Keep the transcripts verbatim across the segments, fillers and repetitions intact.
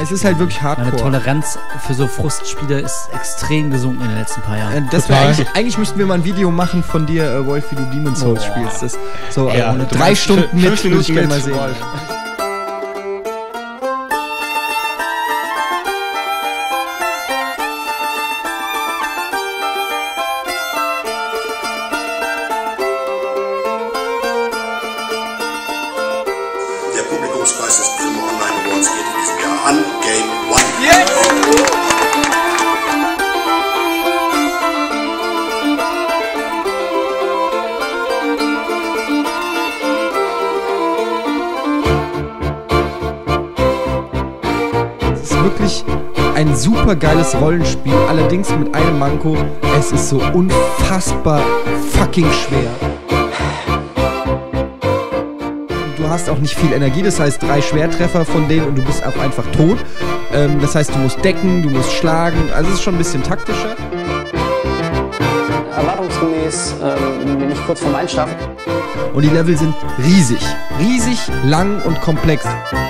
es ist halt wirklich hardcore. Meine Toleranz für so Frustspiele ist extrem gesunken in den letzten paar Jahren. Äh, das wär eigentlich, eigentlich müssten wir mal ein Video machen von dir, äh, Wolf, wie du Demon's Souls oh. spielst. Das so ja, äh, drei Stunden mit, würde ich gerne mal sehen. Wolf. Der Publikumspreis des Primo Online Awards geht in diesem Jahr an Game One. Yes! Es ist wirklich ein super geiles Rollenspiel, allerdings mit einem Manko, es ist so unfassbar fucking schwer. Du hast auch nicht viel Energie, das heißt drei Schwertreffer von denen und du bist auch einfach tot. Ähm, das heißt, du musst decken, du musst schlagen, also es ist schon ein bisschen taktischer. Erwartungsgemäß ähm, bin ich kurz vorm Einschlafen. Und die Level sind riesig, riesig, lang und komplex.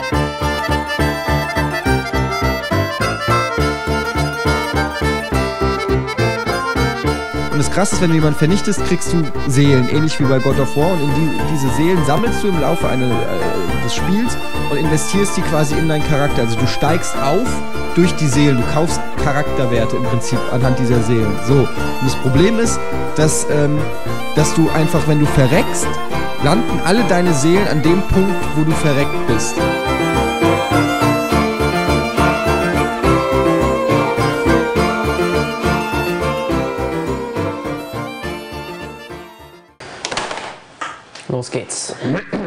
Und das Krasse ist, wenn du jemanden vernichtest, kriegst du Seelen, ähnlich wie bei God of War. Und in die, diese Seelen sammelst du im Laufe eine, äh, des Spiels und investierst die quasi in deinen Charakter. Also du steigst auf durch die Seelen. Du kaufst Charakterwerte im Prinzip anhand dieser Seelen. So. Und das Problem ist, dass, ähm, dass du einfach, wenn du verreckst, landen alle deine Seelen an dem Punkt, wo du verreckt bist. Los geht's.